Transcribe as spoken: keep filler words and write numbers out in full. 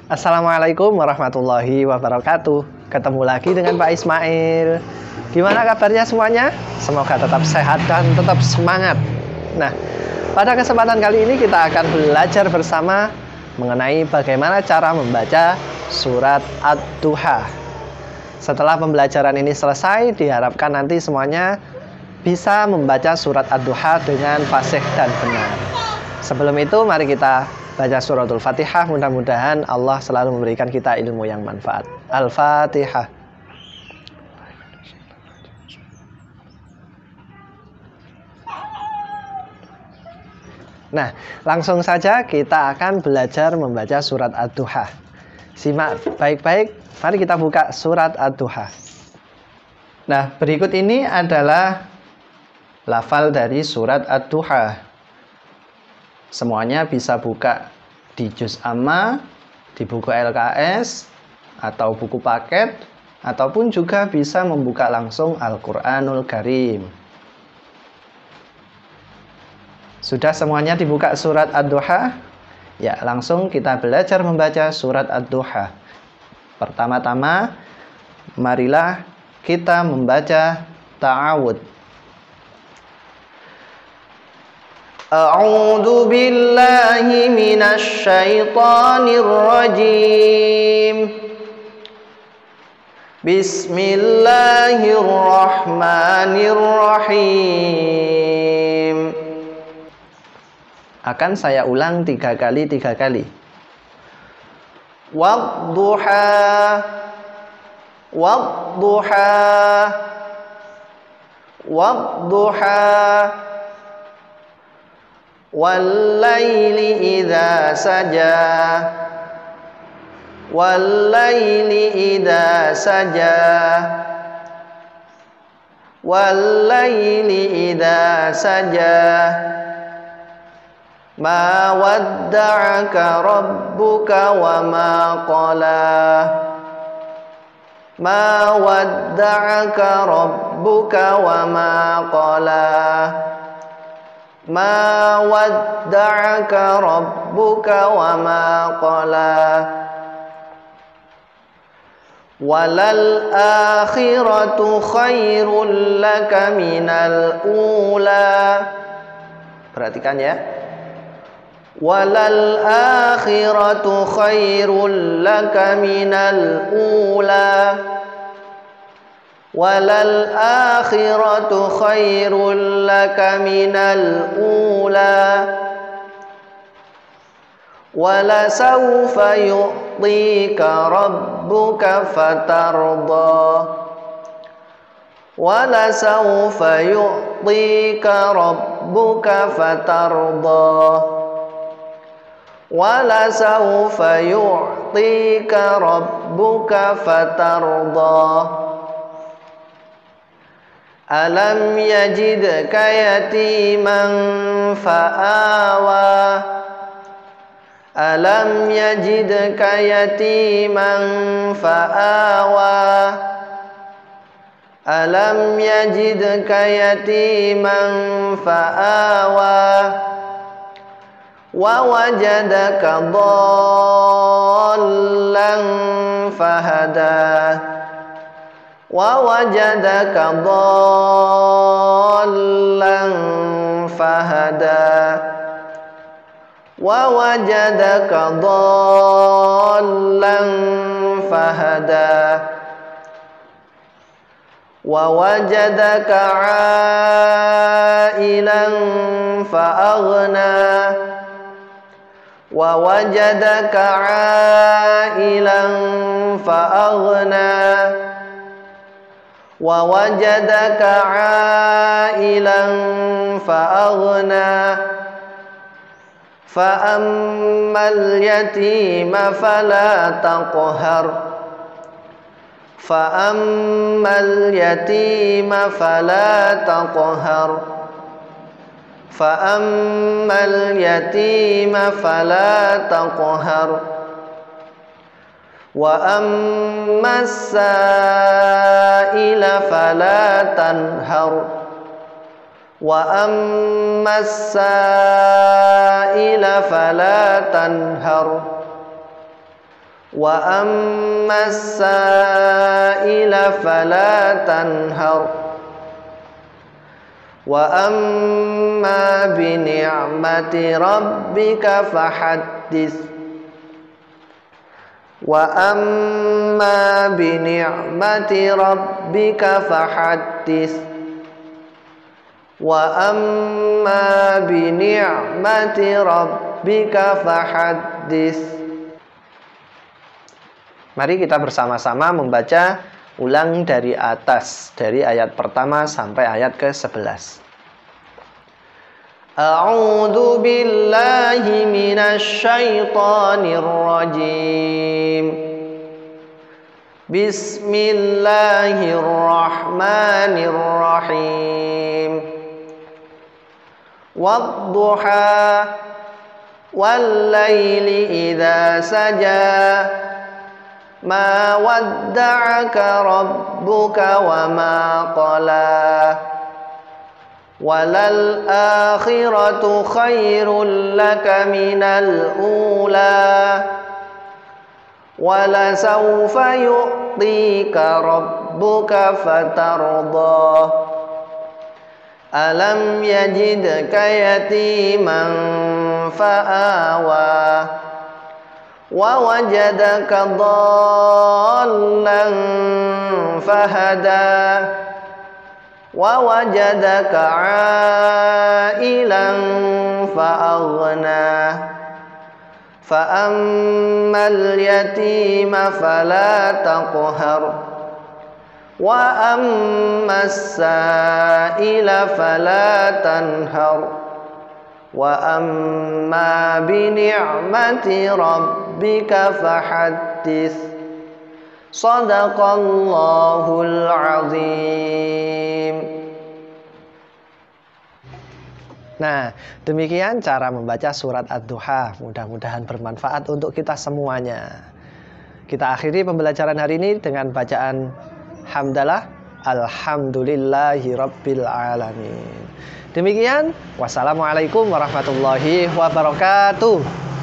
Assalamualaikum warahmatullahi wabarakatuh. Ketemu lagi dengan Pak Ismail. Gimana kabarnya semuanya? Semoga tetap sehat dan tetap semangat. Nah, pada kesempatan kali ini kita akan belajar bersama mengenai bagaimana cara membaca surat Ad-Duha. Setelah pembelajaran ini selesai, diharapkan nanti semuanya bisa membaca surat Ad-Duha dengan fasih dan benar. Sebelum itu, mari kita baca suratul Fatihah. Mudah-mudahan Allah selalu memberikan kita ilmu yang manfaat. Al-Fatihah. Nah, langsung saja kita akan belajar membaca surat Ad-Duha. Simak baik-baik. Mari kita buka surat Ad-Duha. Nah, berikut ini adalah lafal dari surat Ad-Duha. Semuanya bisa buka di Juz Amma, di buku L K S, atau buku paket, ataupun juga bisa membuka langsung Al-Quranul Karim. Sudah semuanya dibuka surat Ad-Duha? Ya, langsung kita belajar membaca surat Ad-Duha. Pertama-tama, marilah kita membaca ta'awud. A'udzu billahi minasy syaithanir rajim. Bismillahirrahmanirrahim. Akan saya ulang tiga kali tiga kali. Wadduha, wadduha, wadduha. Wal-laili idza saja, wal-laili idza saja, wal-laili idza saja. Ma wadda'aka rabbuka wa ma qala. Ma wadda'aka rabbuka wa ma qala. Ma wadda'aka rabbuka wa ma qala. Walal akhiratu khairul laka minal ula. Perhatikan ya. Walal akhiratu khairul laka minal ula. Walal akhiratu khairul laka minal ula. Wala sawfa yu'tika rabbuka fatarda. Wala sawfa yu'tika rabbuka fatarda. Wala sawfa yu'tika rabbuka fatarda. Alam yajidka yatiman fa'awa. Alam yajidka yatiman fa'awa. Alam yajidka yatiman fa'awa. Wa wajadaka dhallan fahada. Wa wajadaka dhallan fahada. Wa wajadaka dhallan fahada. Wa wajadaka 'ailan fa'aghna. Wa wajadaka 'ailan fa'aghna. Wa wajadaka 'ailan fa'aghna. Fa ammal yatima fala taqhar. Fa ammal yatima fala taqhar. Fa ammal yatima fala taqhar. Wa ammas sa'ila fala tanhar. Wa ammas sa'ila fala tanhar. Wa ammas sa'ila fala tanhar. Wa amma bi ni'mati rabbika fahaddits. Wa amma bi ni'mati rabbika fahaddits. Wa amma bi ni'mati rabbika fahaddits. Mari kita bersama-sama membaca ulang dari atas, dari ayat pertama sampai ayat ke sebelas. A'udzu billahi minasy syaithanir rajim. Bismillahirrahmanirrahim. Wadduha wal-laili idza saja. Ma wadda'aka rabbuka wa ma qala. Walal akhiratu khairul laka minal ula. Wala sawfa yu'tika rabbuka fatarda. Alam yajidka yatiman fa'awa. Wa wajadaka dhallan fahada. Wa wajadaka 'ailan fa'aghna. Fa ammal yatima fala taqhar. Wa ammas sa'ila fala tanhar. Wa amma bi ni'mati rabbika fahaddits. Shadaqallahul azim. Nah, demikian cara membaca surat Ad-Duha. Mudah-mudahan bermanfaat untuk kita semuanya. Kita akhiri pembelajaran hari ini dengan bacaan hamdalah alhamdulillahi rabbil alamin. Demikian, wassalamualaikum warahmatullahi wabarakatuh.